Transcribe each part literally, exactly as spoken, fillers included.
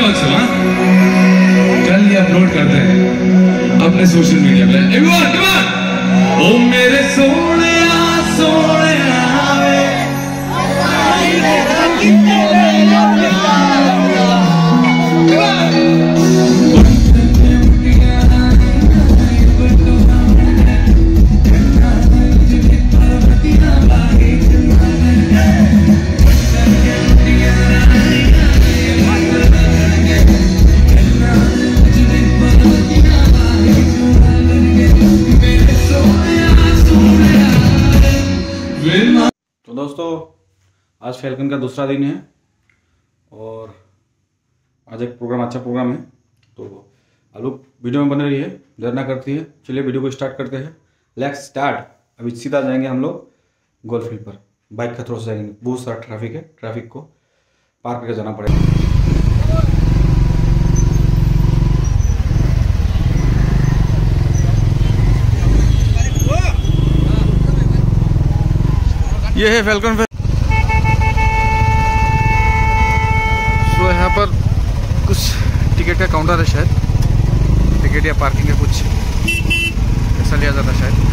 बहुत सो हाँ कल ये अपलोड करते हैं अपने सोशल मीडिया पे। Everyone come on. ओ मेरे सोने सोने तो दोस्तों आज फैल्कन का दूसरा दिन है और आज एक प्रोग्राम अच्छा प्रोग्राम है, तो आप लोग वीडियो में बने रहिए, देर ना करती है। चलिए वीडियो को स्टार्ट करते हैं। Let's start. अभी सीधा जाएंगे हम लोग गोल्फ फील्ड पर, बाइक का थ्रो से जाएंगे। बहुत सारा ट्रैफिक है, ट्रैफिक को पार करके जाना पड़ेगा। ये है फैल्कन। तो यहाँ पर कुछ टिकट का काउंटर है, शायद टिकट या पार्किंग का कुछ ऐसा लिया जाता है शायद।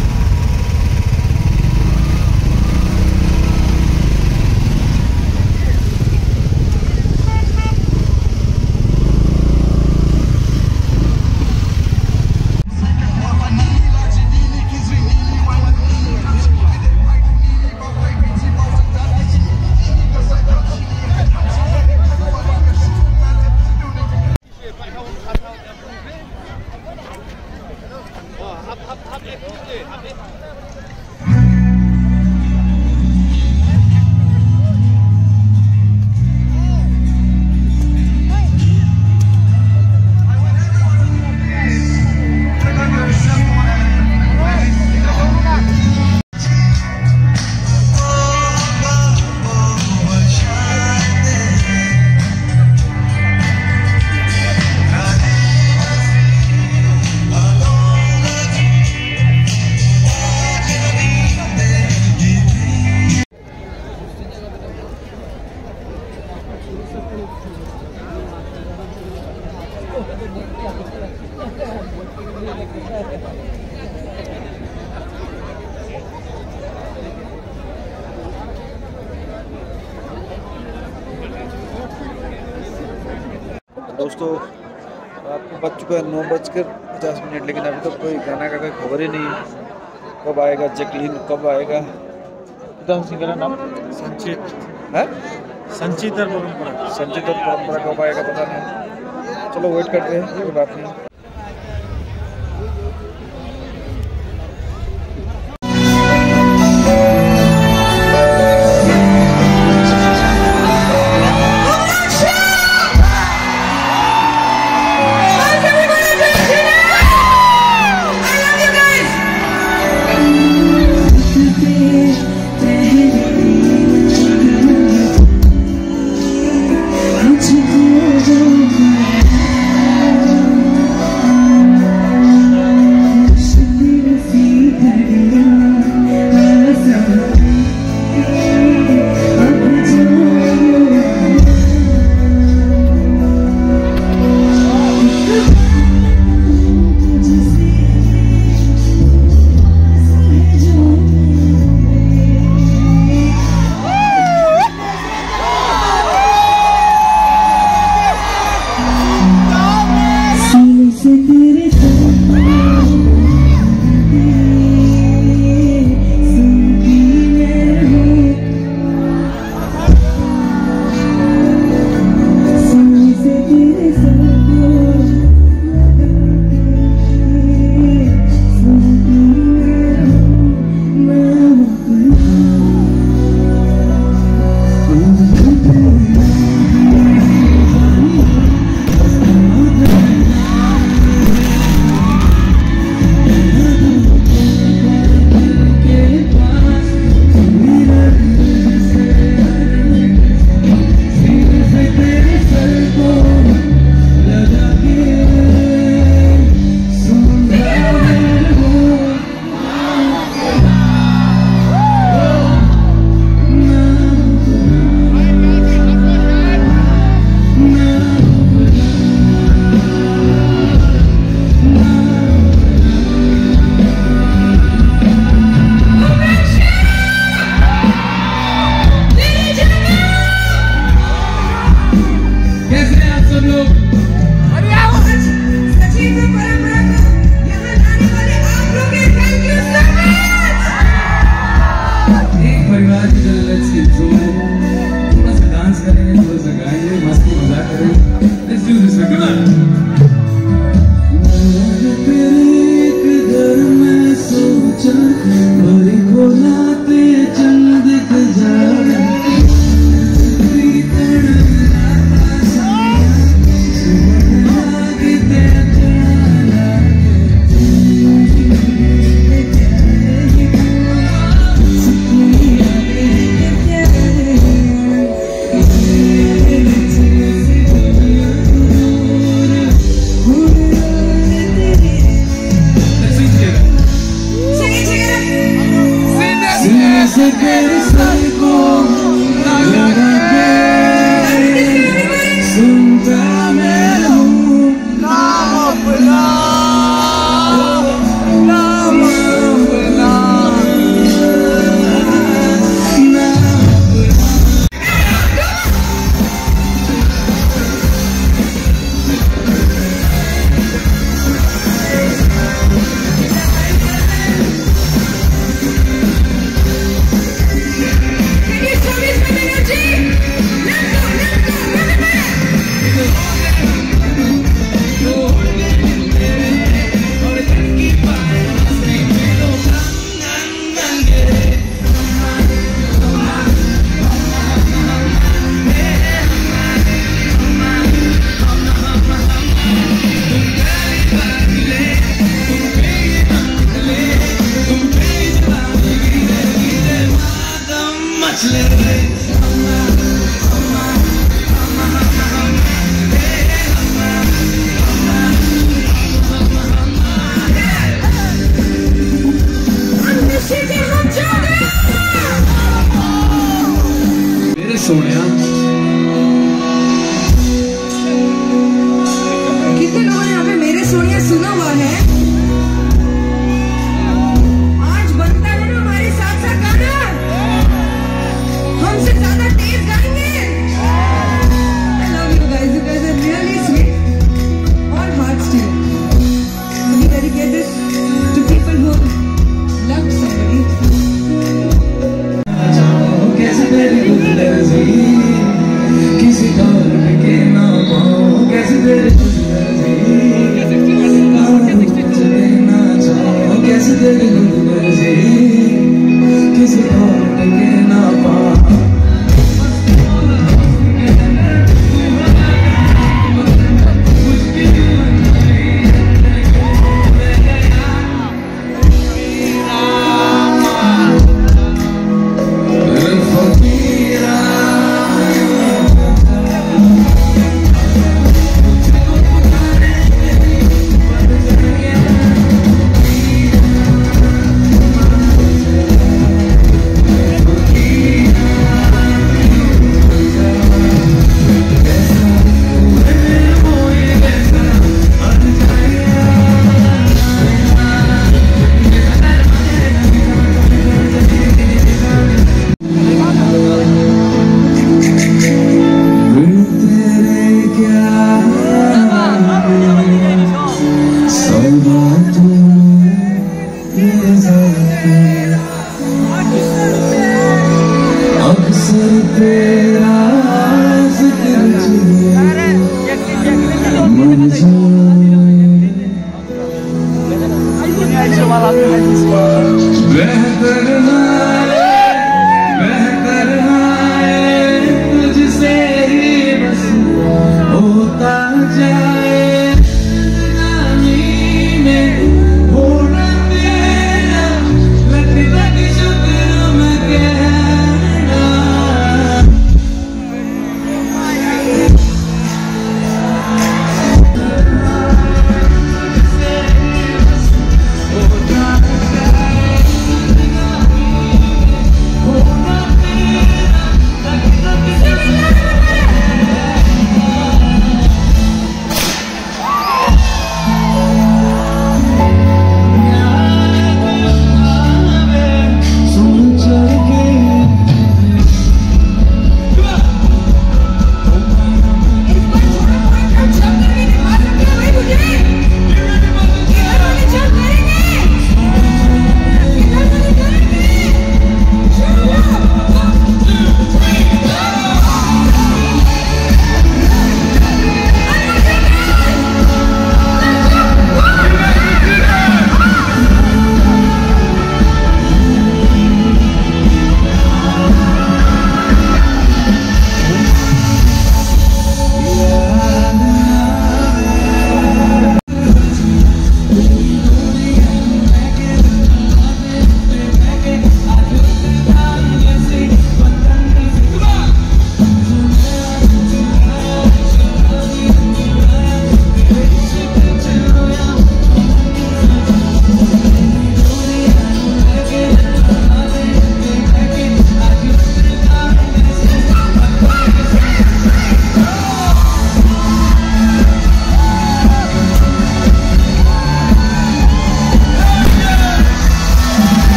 दोस्तों रात को बज चुका है नौ बजकर पचास मिनट, लेकिन अभी तक तो कोई गाना का कोई खबर ही नहीं है। कब आएगा जैकलीन, कब आएगा? सिंगर का नाम संचित है, संचित और परंपरा, संचित और परंपरा कब आएगा पता नहीं। चलो वेट करते हैं, कोई बात नहीं।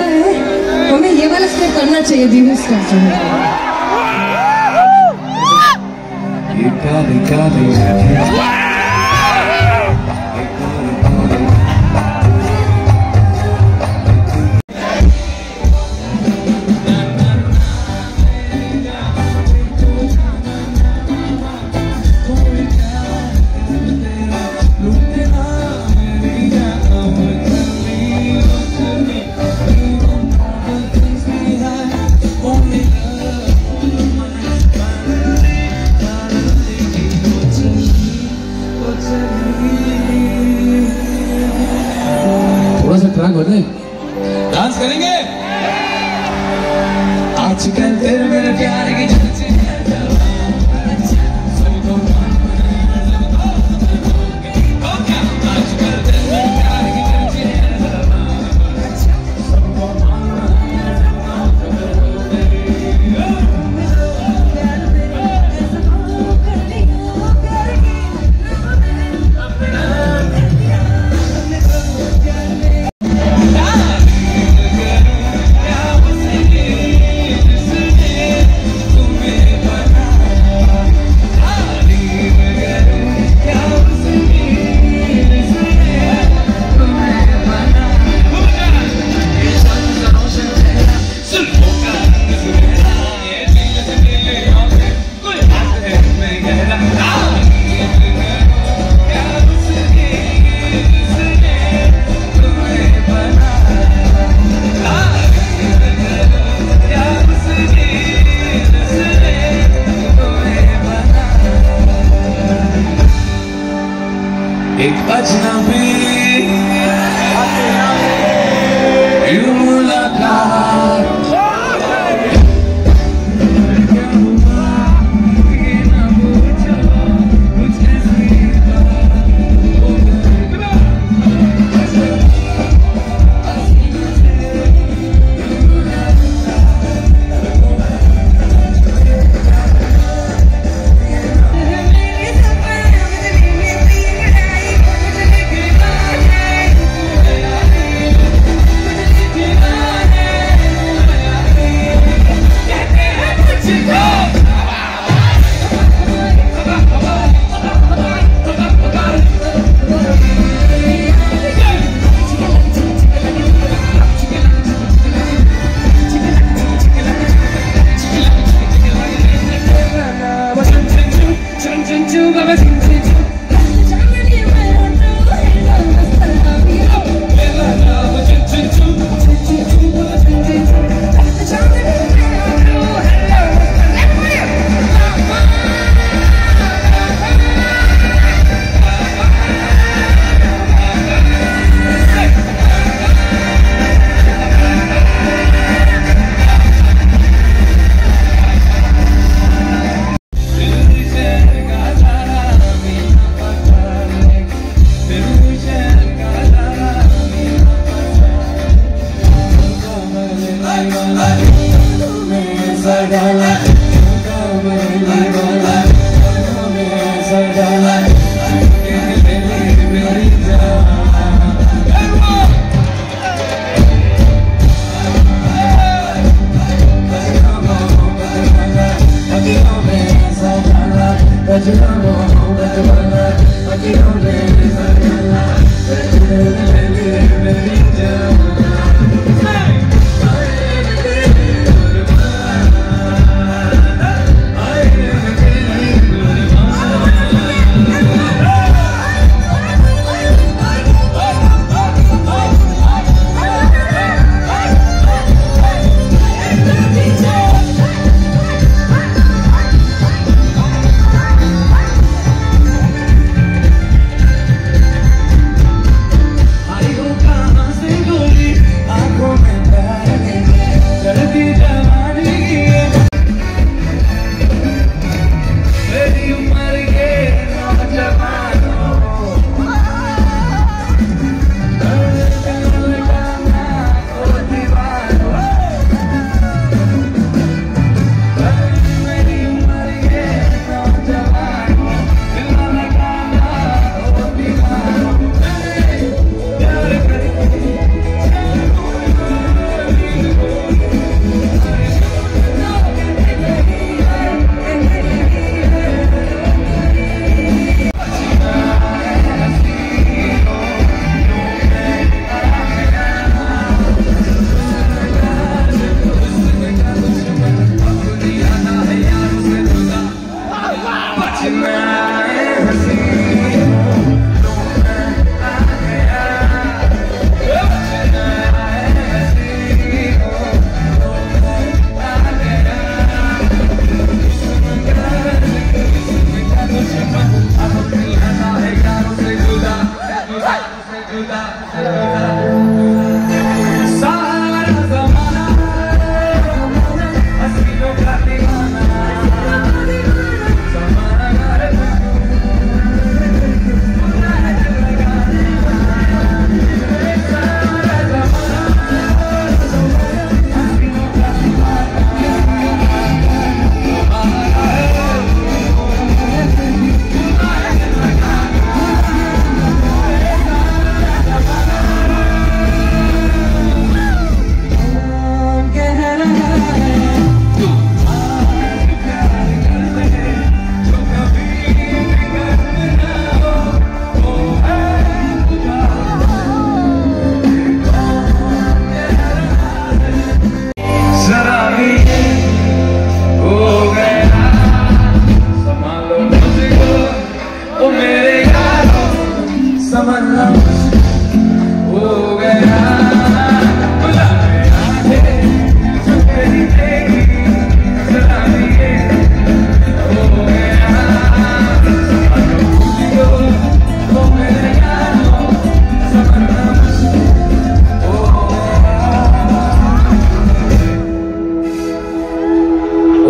लगता है हमें ये वाला स्टेप करना चाहिए, धीरे स्टेप जो है। डांस करेंगे आजकल तेरे मेरे प्यार की एक अजनबी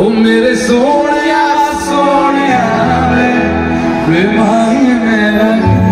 ओ मेरे सोनिया सोनिया वे भाई मेरा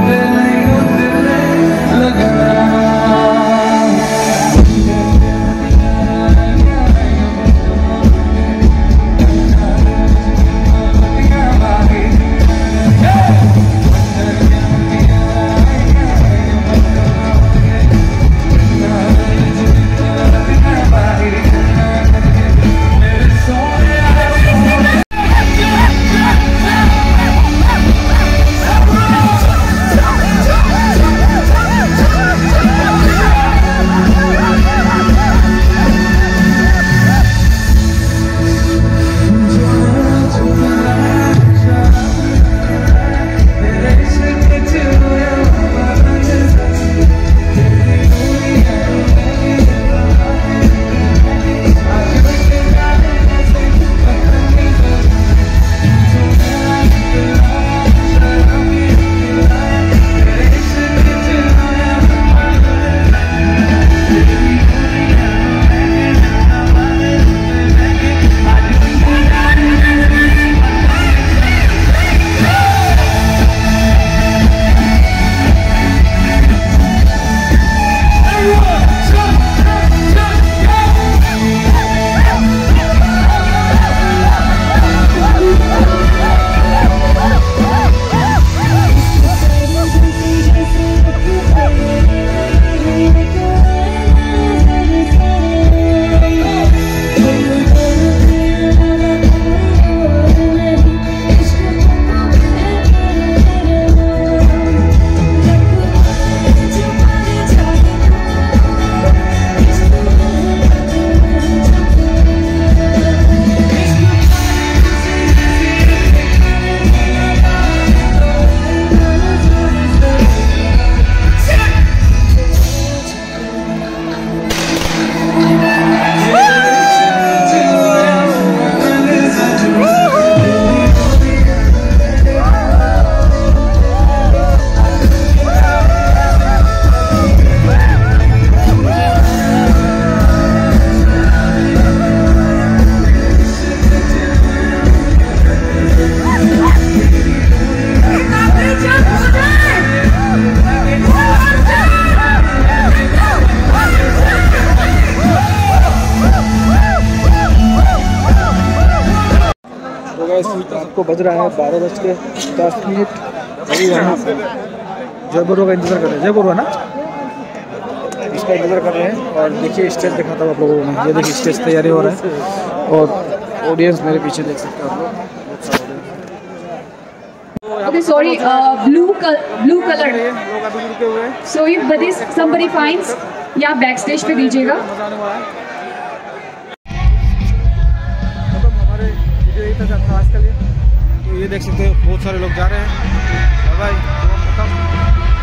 आपको बज रहा है बारह बज के दस मिनट अभी यहाँ जय बोरो का इंतज़ार कर रहे हैं। जय बोरो है ना, इसका इंतज़ार कर रहे हैं। और देखिए स्टेज दिखाता हूँ आप लोगों को। ये देखिए स्टेज तैयारी हो रहा है और ऑडियंस मेरे पीछे देख सकते हैं आप लोग। Okay, sorry, uh, blue col- blue color. लोग अभी रुके हुए हैं। So if buddy somebody finds, या बैकस्टेज पे दीजिएगा। हमारे वीडियो यही था खास के लिए। तो ये देख सकते हो बहुत सारे लोग जा रहे हैं। बाय बाय, खत्म।